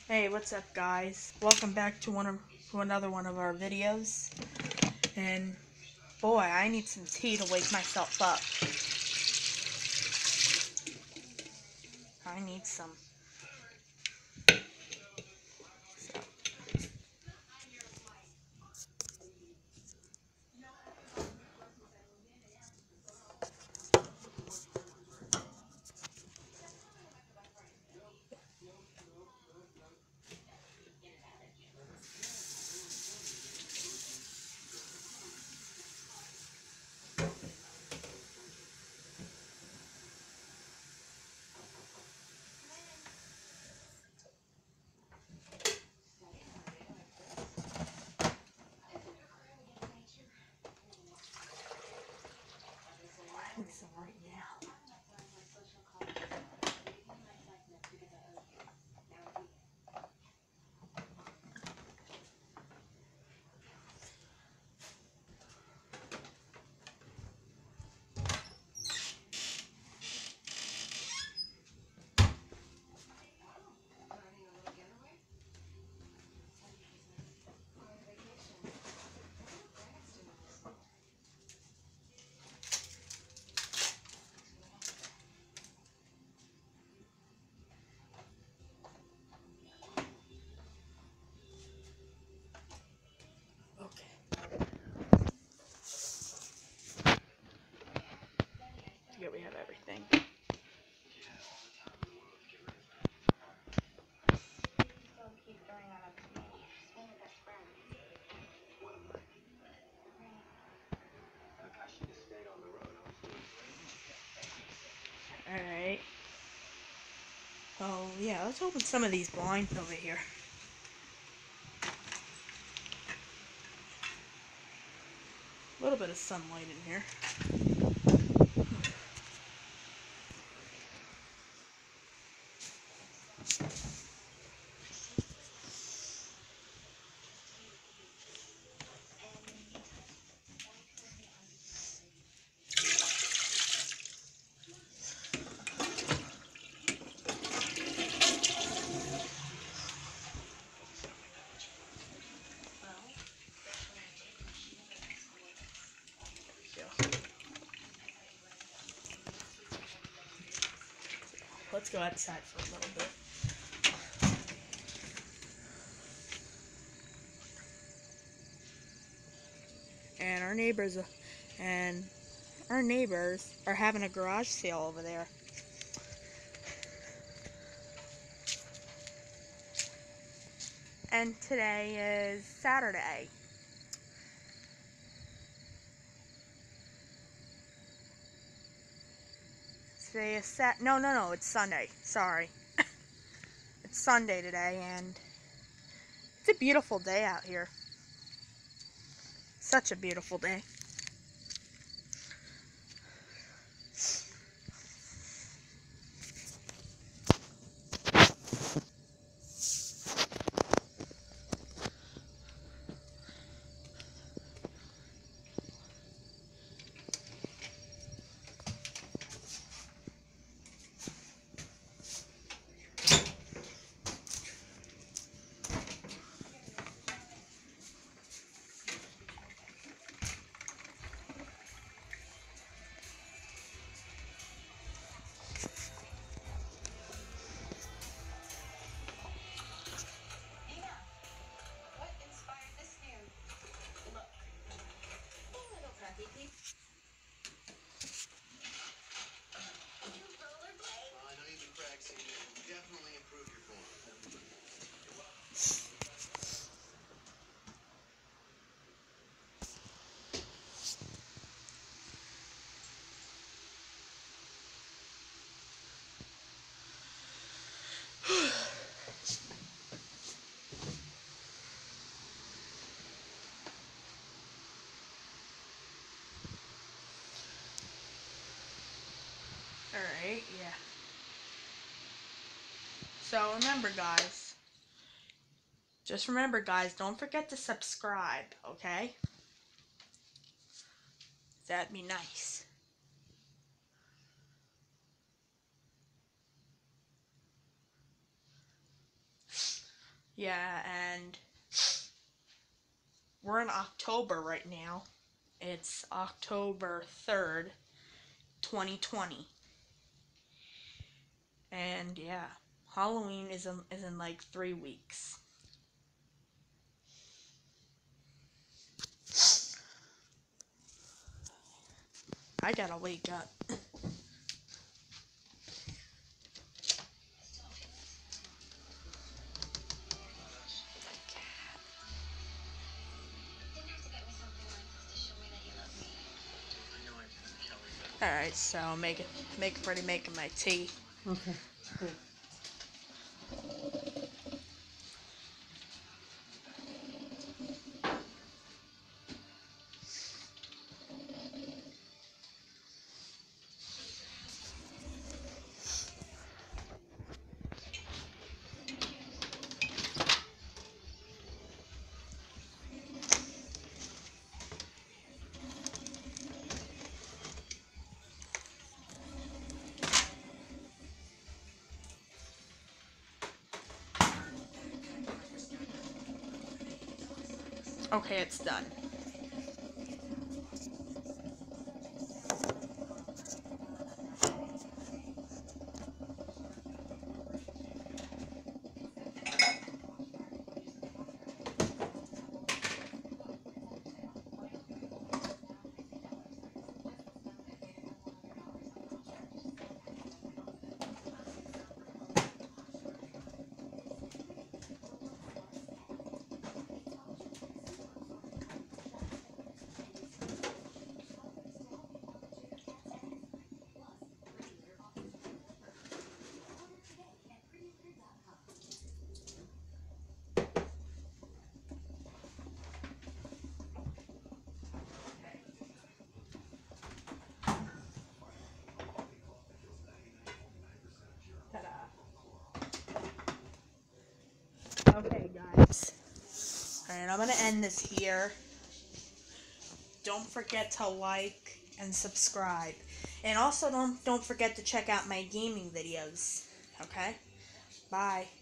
Hey, what's up, guys? Welcome back to another one of our videos. And boy, I need some tea to wake myself up. I need some. So. I need some right now. Here we have everything. Alright. Oh, yeah, let's open some of these blinds over here. A little bit of sunlight in here. Let's go outside for a little bit. And our neighbors are having a garage sale over there. And today is Saturday. Today is no, it's Sunday. Sorry. It's Sunday today, and it's a beautiful day out here. Such a beautiful day. Alright, yeah. So remember, guys. Just remember, guys, don't forget to subscribe, okay? That'd be nice. Yeah, and we're in October right now. It's October 3rd, 2020. And yeah, Halloween is in like 3 weeks. I gotta wake up. Alright, so make ready making my tea. Okay, good. Okay, it's done. Okay, guys. Alright, I'm gonna end this here. Don't forget to like and subscribe. And also don't forget to check out my gaming videos. Okay? Bye.